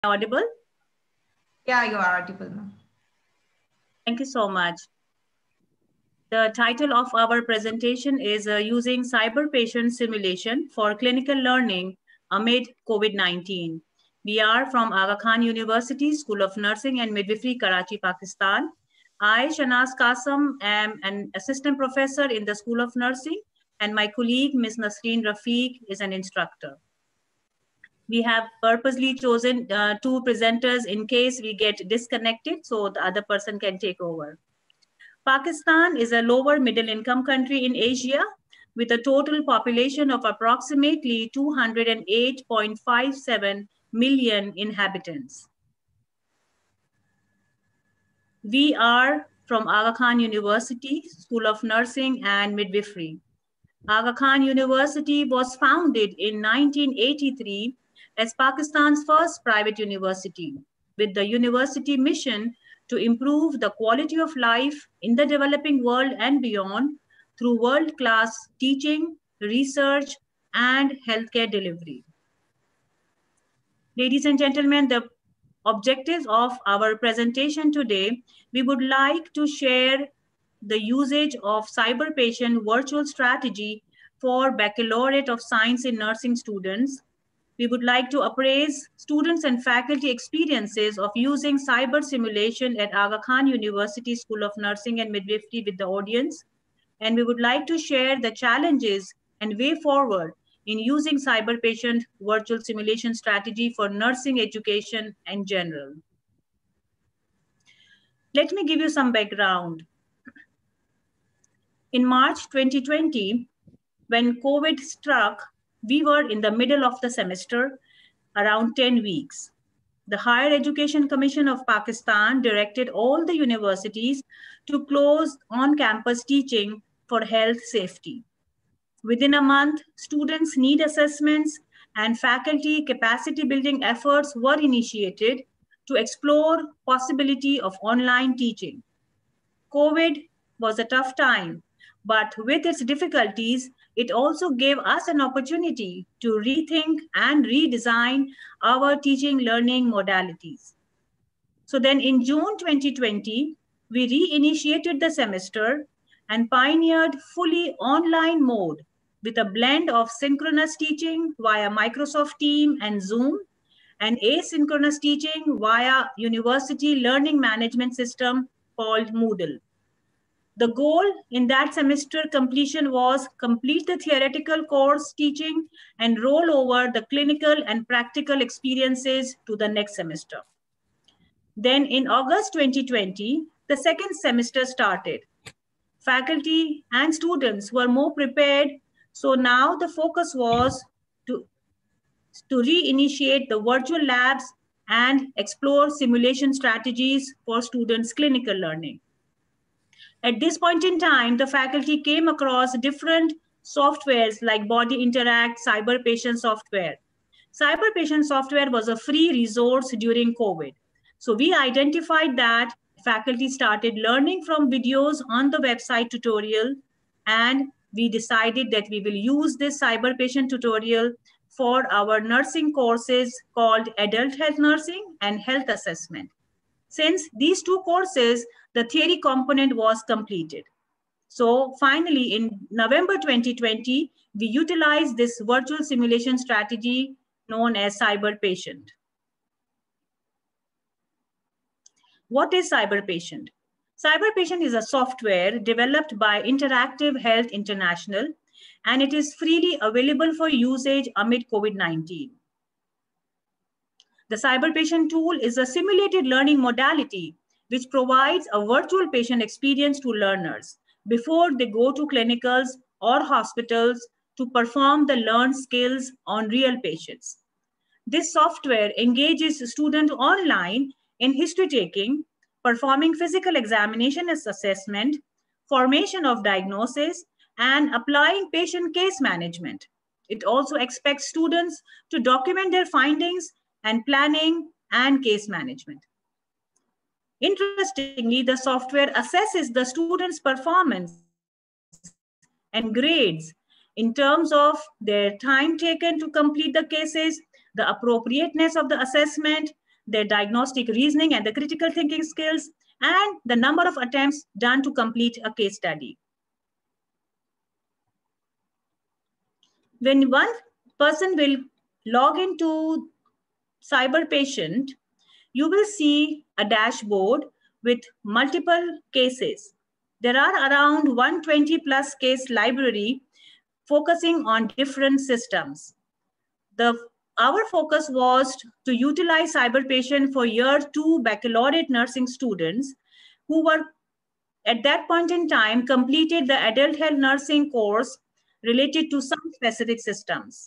Audible? Yeah, you are audible, ma'am. Thank you so much. The title of our presentation is Using Cyber Patient Simulation for Clinical Learning Amid COVID-19. We are from Aga Khan University, School of Nursing and Midwifery, Karachi, Pakistan. I, Shanaz Qasim, am an assistant professor in the School of Nursing, and my colleague, Ms. Nasreen Rafiq, is an instructor. We have purposely chosen two presenters in case we get disconnected so the other person can take over. Pakistan is a lower middle income country in Asia with a total population of approximately 208.57 million inhabitants. We are from Aga Khan University, School of Nursing and Midwifery. Aga Khan University was founded in 1983 as Pakistan's first private university, with the university mission to improve the quality of life in the developing world and beyond through world-class teaching, research, and healthcare delivery. Ladies and gentlemen, the objectives of our presentation today, we would like to share the usage of cyber patient virtual strategy for Baccalaureate of Science in Nursing students. We would like to appraise students and faculty experiences of using cyber simulation at Aga Khan University School of Nursing and Midwifery with the audience. And we would like to share the challenges and way forward in using cyber patient virtual simulation strategy for nursing education in general. Let me give you some background. In March 2020, when COVID struck, we were in the middle of the semester, around 10 weeks. The Higher Education Commission of Pakistan directed all the universities to close on-campus teaching for health safety. Within a month, students' need assessments and faculty capacity building efforts were initiated to explore possibility of online teaching. COVID was a tough time, but with its difficulties, it also gave us an opportunity to rethink and redesign our teaching learning modalities. So then in June 2020, we reinitiated the semester and pioneered fully online mode with a blend of synchronous teaching via Microsoft Teams and Zoom and asynchronous teaching via University Learning Management System called Moodle. The goal in that semester completion was complete the theoretical course teaching and roll over the clinical and practical experiences to the next semester. Then in August 2020, the second semester started. Faculty and students were more prepared, so now the focus was to reinitiate the virtual labs and explore simulation strategies for students' clinical learning. At this point in time, the faculty came across different softwares like Body Interact, Cyber Patient software. Cyber Patient software was a free resource during COVID. So we identified that faculty started learning from videos on the website tutorial, and we decided that we will use this Cyber Patient tutorial for our nursing courses called Adult Health Nursing and Health Assessment. Since these two courses, the theory component was completed. So finally, in November 2020, we utilized this virtual simulation strategy known as Cyber Patient. What is Cyber Patient? Cyber Patient is a software developed by Interactive Health International, and it is freely available for usage amid COVID-19. The Cyber Patient tool is a simulated learning modality which provides a virtual patient experience to learners before they go to clinicals or hospitals to perform the learned skills on real patients. This software engages students online in history taking, performing physical examination as assessment, formation of diagnosis, and applying patient case management. It also expects students to document their findings and planning and case management. Interestingly, the software assesses the student's performance and grades in terms of their time taken to complete the cases, the appropriateness of the assessment, their diagnostic reasoning and the critical thinking skills, and the number of attempts done to complete a case study. When one person will log into Cyber Patient, you will see a dashboard with multiple cases. There are around 120 plus case library focusing on different systems. Our focus was to utilize Cyber Patient for year 2 baccalaureate nursing students who were at that point in time completed the adult health nursing course related to some specific systems.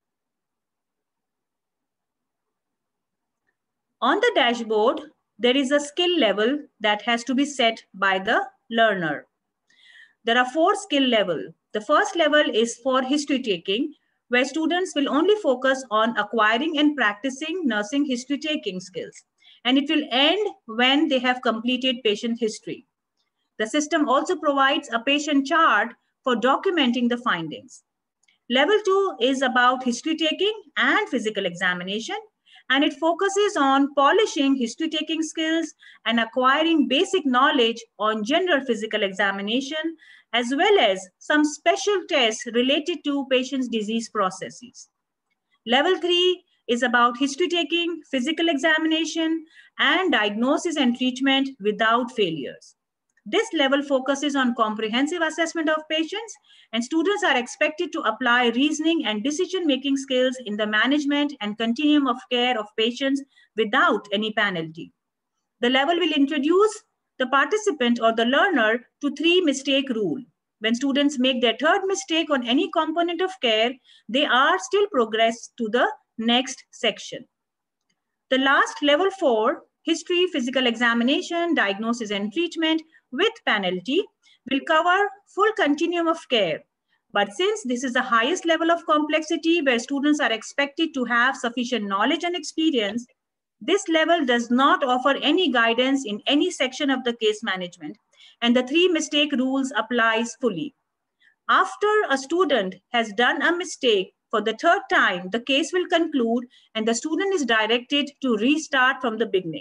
On the dashboard, there is a skill level that has to be set by the learner. There are 4 skill levels. The first level is for history taking, where students will only focus on acquiring and practicing nursing history taking skills. And it will end when they have completed patient history. The system also provides a patient chart for documenting the findings. Level 2 is about history taking and physical examination, and it focuses on polishing history taking skills and acquiring basic knowledge on general physical examination, as well as some special tests related to patients' disease processes. Level 3 is about history taking, physical examination, and diagnosis and treatment without failures. This level focuses on comprehensive assessment of patients, and students are expected to apply reasoning and decision-making skills in the management and continuum of care of patients without any penalty. The level will introduce the participant or the learner to 3-mistake rule. When students make their 3rd mistake on any component of care, they are still progressed to the next section. The last level 4, history, physical examination, diagnosis and treatment with penalty, will cover full continuum of care. But since this is the highest level of complexity where students are expected to have sufficient knowledge and experience, this level does not offer any guidance in any section of the case management, and the 3-mistake rules applies fully. After a student has done a mistake for the 3rd time, the case will conclude and the student is directed to restart from the beginning.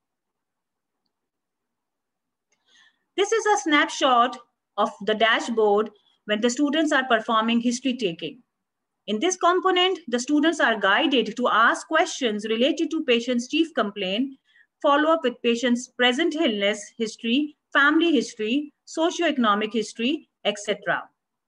This is a snapshot of the dashboard when the students are performing history taking. In this component, the students are guided to ask questions related to patient's chief complaint, follow up with patient's present illness history, family history, socioeconomic history, etc.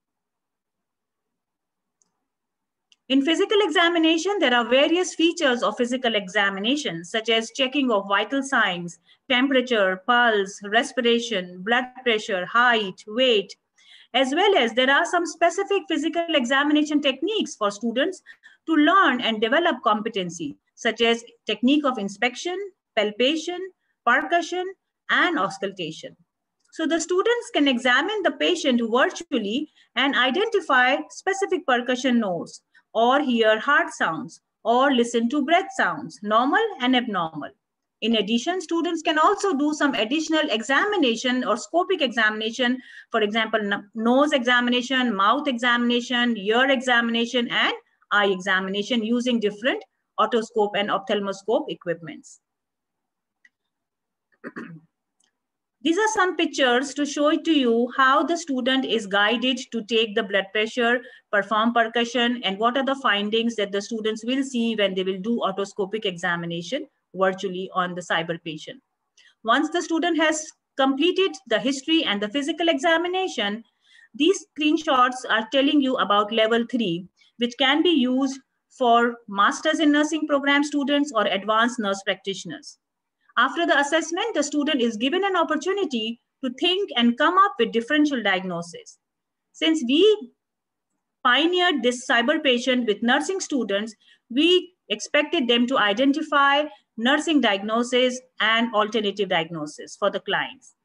In physical examination, there are various features of physical examination, such as checking of vital signs, temperature, pulse, respiration, blood pressure, height, weight, as well as there are some specific physical examination techniques for students to learn and develop competency, such as technique of inspection, palpation, percussion, and auscultation. So the students can examine the patient virtually and identify specific percussion notes, or hear heart sounds, or listen to breath sounds, normal and abnormal. In addition, students can also do some additional examination or scopic examination, for example, nose examination, mouth examination, ear examination, and eye examination using different otoscope and ophthalmoscope equipments. These are some pictures to show to you how the student is guided to take the blood pressure, perform percussion, and what are the findings that the students will see when they will do otoscopic examination virtually on the Cyber Patient. Once the student has completed the history and the physical examination, these screenshots are telling you about level 3, which can be used for Masters in Nursing program students or advanced nurse practitioners. After the assessment, the student is given an opportunity to think and come up with differential diagnosis. Since we pioneered this Cyber Patient with nursing students, we expected them to identify nursing diagnosis and alternative diagnosis for the clients.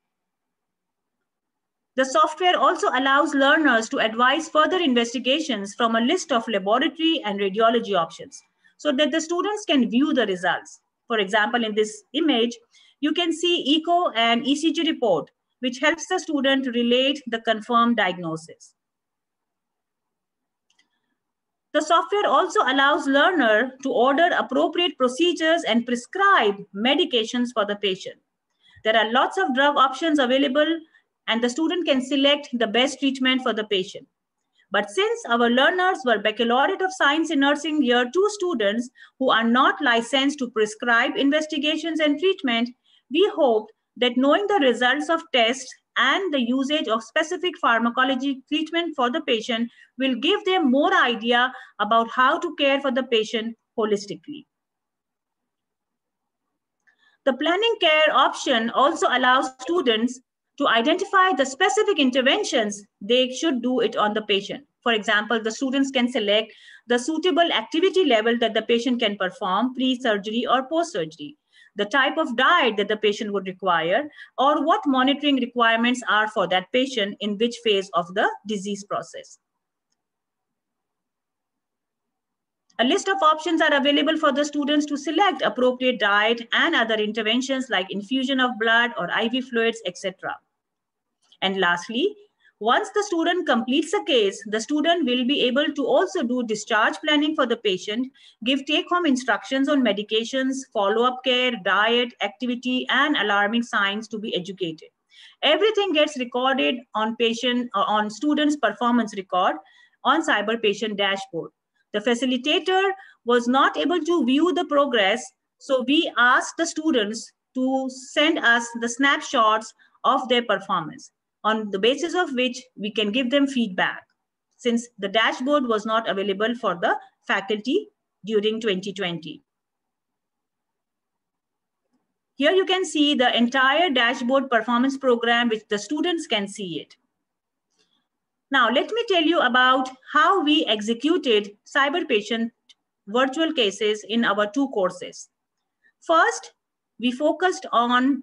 The software also allows learners to advise further investigations from a list of laboratory and radiology options so that the students can view the results. For example, in this image, you can see echo and ECG report, which helps the student relate the confirmed diagnosis. The software also allows learner to order appropriate procedures and prescribe medications for the patient. There are lots of drug options available and the student can select the best treatment for the patient. But since our learners were Baccalaureate of Science in Nursing Year 2 students who are not licensed to prescribe investigations and treatment, we hoped that knowing the results of tests and the usage of specific pharmacology treatment for the patient will give them more idea about how to care for the patient holistically. The planning care option also allows students to identify the specific interventions they should do it on the patient. For example, the students can select the suitable activity level that the patient can perform pre-surgery or post-surgery, the type of diet that the patient would require, or what monitoring requirements are for that patient in which phase of the disease process. A list of options are available for the students to select appropriate diet and other interventions like infusion of blood or IV fluids, etc. And lastly, once the student completes a case, the student will be able to also do discharge planning for the patient, give take-home instructions on medications, follow-up care, diet, activity, and alarming signs to be educated. Everything gets recorded on student's performance record on Cyber Patient dashboard. The facilitator was not able to view the progress, so we asked the students to send us the snapshots of their performance, on the basis of which we can give them feedback, since the dashboard was not available for the faculty during 2020. Here you can see the entire dashboard performance program, which the students can see it. Now, let me tell you about how we executed Cyber Patient virtual cases in our 2 courses. First, we focused on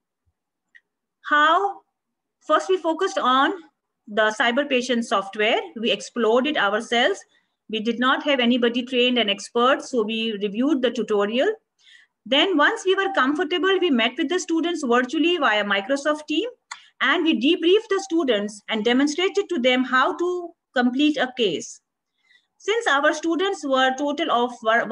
the Cyber Patient software. We explored it ourselves. We did not have anybody trained and expert, so we reviewed the tutorial. Then once we were comfortable, we met with the students virtually via Microsoft Teams, and we debriefed the students and demonstrated to them how to complete a case. Since our students were a total of around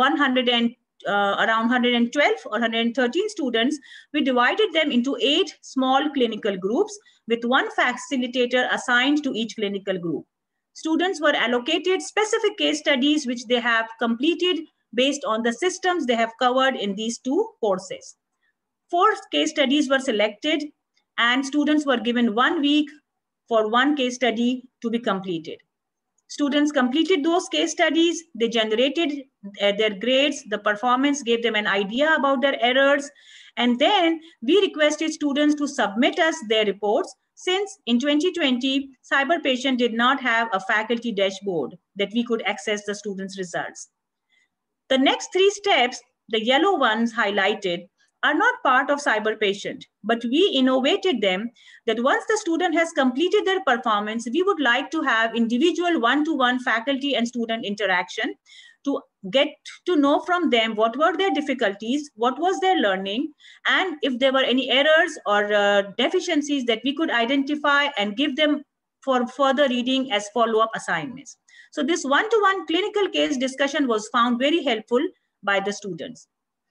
112 or 113 students, we divided them into 8 small clinical groups with 1 facilitator assigned to each clinical group. Students were allocated specific case studies which they have completed based on the systems they have covered in these 2 courses. 4 case studies were selected and students were given 1 week for 1 case study to be completed. Students completed those case studies, they generated their grades, the performance gave them an idea about their errors, and then we requested students to submit us their reports, since in 2020, Cyber Patient did not have a faculty dashboard that we could access the students' results. The next 3 steps, the yellow ones highlighted, are not part of Cyber Patient, but we innovated them that once the student has completed their performance, we would like to have individual one-to-one faculty and student interaction to get to know from them what were their difficulties, what was their learning, and if there were any errors or deficiencies that we could identify and give them for further reading as follow-up assignments. So this one-to-one clinical case discussion was found very helpful by the students.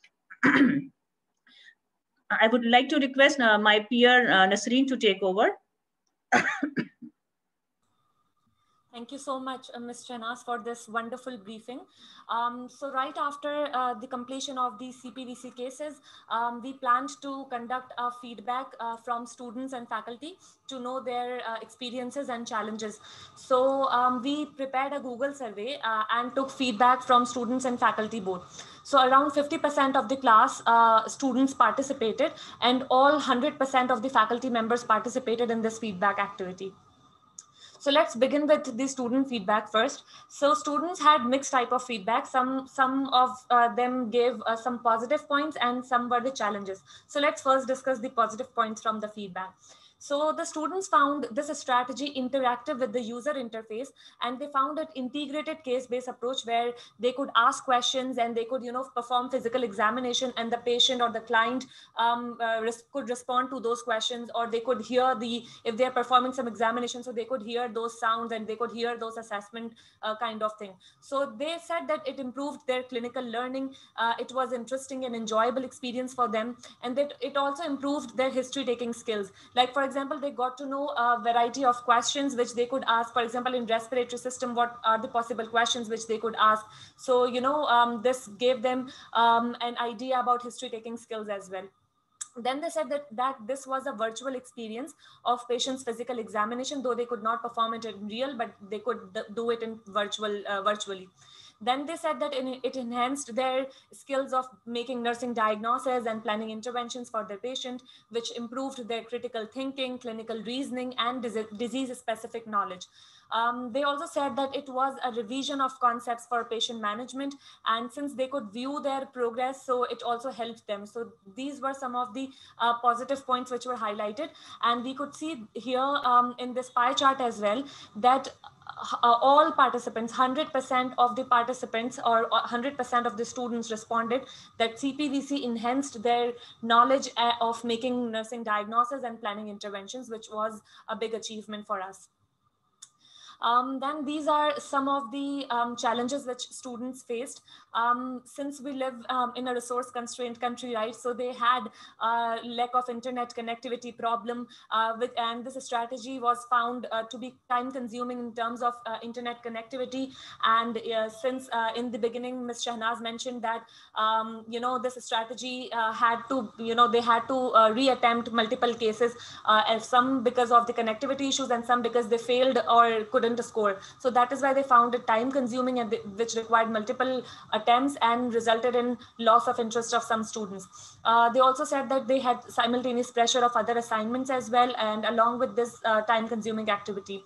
I would like to request my peer Nasreen to take over. Thank you so much, Ms. Chenas, for this wonderful briefing. So right after the completion of the CPVC cases, we planned to conduct a feedback from students and faculty to know their experiences and challenges. So we prepared a Google survey and took feedback from students and faculty both. So around 50% of the class students participated, and all 100% of the faculty members participated in this feedback activity. So let's begin with the student feedback first. So students had mixed type of feedback. Some of them gave some positive points and some were the challenges. So let's first discuss the positive points from the feedback. So the students found this strategy interactive with the user interface, and they found an integrated case-based approach where they could ask questions and they could, perform physical examination, and the patient or the client could respond to those questions, or they could hear if they're performing some examination, so they could hear those sounds and they could hear those assessment kind of thing. So they said that it improved their clinical learning. It was interesting and enjoyable experience for them, and that it also improved their history taking skills. Like, for example, they got to know a variety of questions which they could ask. For example, in respiratory system, what are the possible questions which they could ask? So, this gave them an idea about history taking skills as well. Then they said that this was a virtual experience of patients' physical examination, though they could not perform it in real, but they could do it in virtually. Then they said that it enhanced their skills of making nursing diagnoses and planning interventions for their patient, which improved their critical thinking, clinical reasoning, and disease-specific knowledge. They also said that it was a revision of concepts for patient management, and since they could view their progress, so it also helped them. So these were some of the positive points which were highlighted, and we could see here in this pie chart as well that all participants, 100% of the participants or 100% of the students responded that CPVC enhanced their knowledge of making nursing diagnosis and planning interventions, which was a big achievement for us. Then these are some of the challenges which students faced. Since we live in a resource constrained country, right? So they had lack of internet connectivity problem, and this strategy was found to be time consuming in terms of internet connectivity. And since in the beginning, Ms. Shahnaz mentioned that, this strategy had to, they had to reattempt multiple cases, some because of the connectivity issues and some because they failed or couldn't score. So that is why they found it time consuming, and which required multiple attempts and resulted in loss of interest of some students. They also said that they had simultaneous pressure of other assignments as well, and along with this time consuming activity.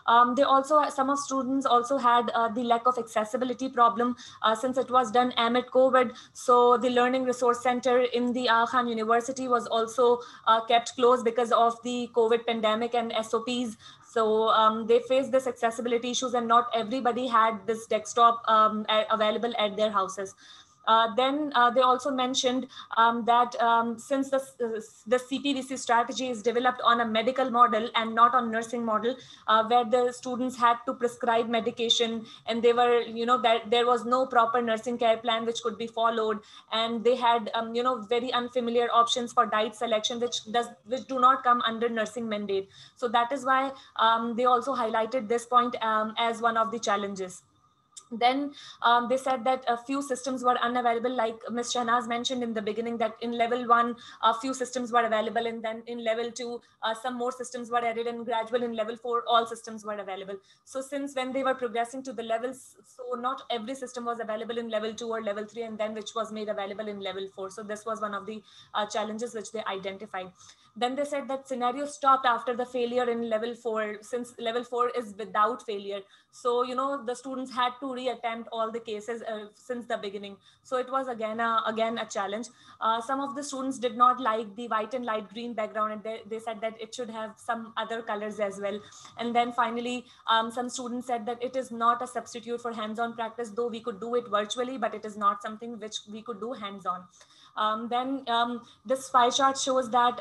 Some of students also had the lack of accessibility problem since it was done amid COVID. So the Learning Resource Center in the Aga Khan University was also kept closed because of the COVID pandemic and SOPs. So they faced this accessibility issues, and not everybody had this desktop available at their houses. Then they also mentioned that since the CPVC strategy is developed on a medical model and not on nursing model, where the students had to prescribe medication, and they were, that there was no proper nursing care plan which could be followed, and they had, very unfamiliar options for diet selection, which do not come under nursing mandate. So that is why they also highlighted this point as one of the challenges. Then they said that a few systems were unavailable, like Ms. Shahnaz mentioned in the beginning, that in level 1, a few systems were available, and then in level 2, some more systems were added, and gradually in level 4, all systems were available. So since when they were progressing to the levels, so not every system was available in level 2 or level 3, and then which was made available in level 4. So this was one of the challenges which they identified. Then they said that scenario stopped after the failure in level 4, since level 4 is without failure. So, the students had to reattempt all the cases since the beginning. So it was again a challenge. Some of the students did not like the white and light green background, and they said that it should have some other colors as well. And then finally, some students said that it is not a substitute for hands-on practice, though we could do it virtually, but it is not something which we could do hands-on. Then this pie chart shows that,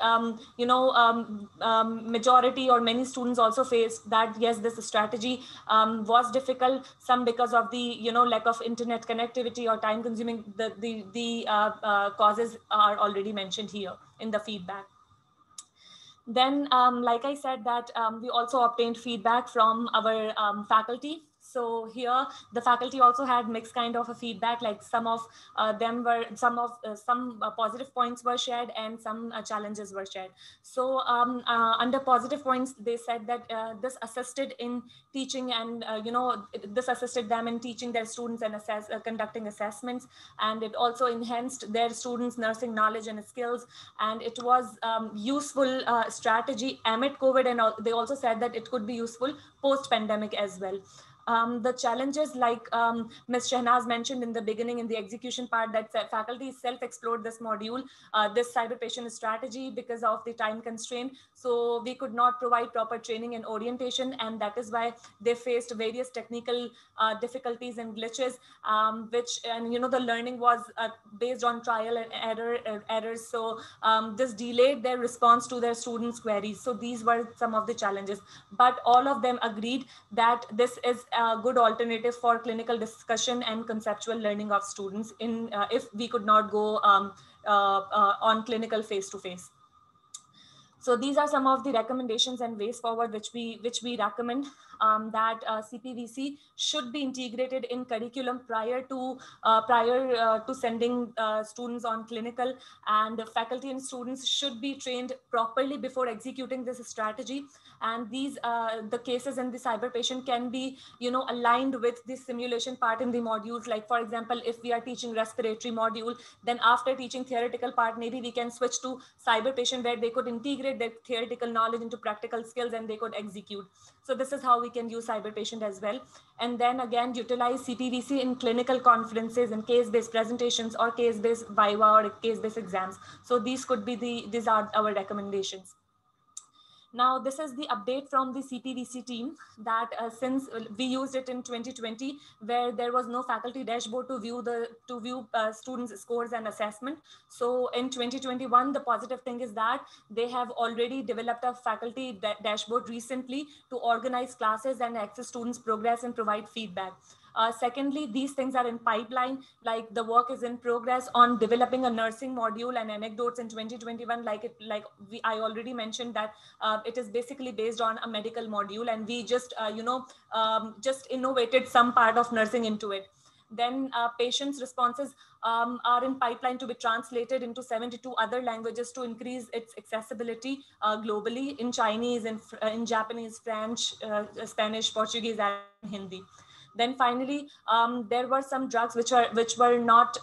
majority or many students also faced that, yes, this strategy was difficult, some because of the, lack of internet connectivity or time consuming. The causes are already mentioned here in the feedback. Then, like I said, that we also obtained feedback from our faculty. So here, the faculty also had mixed kind of a feedback, like some of them were, some positive points were shared, and some challenges were shared. So under positive points, they said that this assisted in teaching, and this assisted them in teaching their students and conducting assessments, and it also enhanced their students' nursing knowledge and skills, and it was useful strategy amid COVID, and they also said that it could be useful post-pandemic as well. The challenges, like Ms. Shehnaz mentioned in the beginning, in the execution part, that faculty self-explored this module, this cyber patient strategy, because of the time constraint. So we could not provide proper training and orientation, and that is why they faced various technical difficulties and glitches, and the learning was based on trial and errors. So this delayed their response to their students' queries. So these were some of the challenges, but all of them agreed that this is a good alternative for clinical discussion and conceptual learning of students if we could not go on clinical face-to-face. So these are some of the recommendations and ways forward which we recommend, that CPVC should be integrated in curriculum prior to sending students on clinical, and faculty and students should be trained properly before executing this strategy. And these the cases in the cyber patient can be aligned with the simulation part in the modules. Like, for example, if we are teaching respiratory module, then after teaching theoretical part, maybe we can switch to cyber patient, where they could integrate their theoretical knowledge into practical skills and they could execute. So this is how we can use cyber patient as well. And then again, utilize CPVC in clinical conferences and case-based presentations, or case-based viva, or case-based exams. So these are our recommendations. Now, this is the update from the CPVC team, that since we used it in 2020, where there was no faculty dashboard to view students' scores and assessment. So in 2021, the positive thing is that they have already developed a faculty dashboard recently to organize classes and access students' progress and provide feedback. Secondly, these things are in pipeline, like the work is in progress on developing a nursing module and anecdotes in 2021. I already mentioned that it is basically based on a medical module, and we just just innovated some part of nursing into it. Then patients' responses are in pipeline to be translated into 72 other languages to increase its accessibility globally, in Chinese, in Japanese, French, Spanish, Portuguese, and Hindi. Then finally, there were some drugs which were not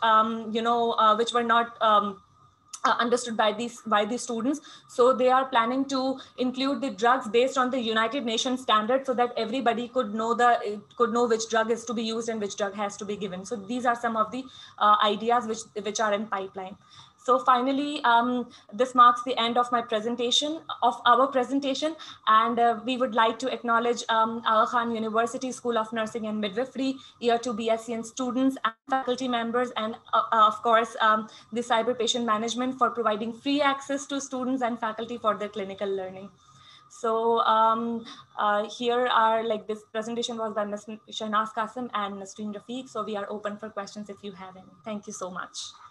understood by these students. So they are planning to include the drugs based on the United Nations standard, so that everybody could know which drug is to be used and which drug has to be given. So these are some of the ideas which are in pipeline. So finally, this marks the end of our presentation, and we would like to acknowledge Aga Khan University School of Nursing and Midwifery, Year 2 BSc students and faculty members, and of course, the Cyber Patient Management for providing free access to students and faculty for their clinical learning. So here are, this presentation was by Ms. Shehnaz Qasim and Nasreen Rafiq. So we are open for questions if you have any. Thank you so much.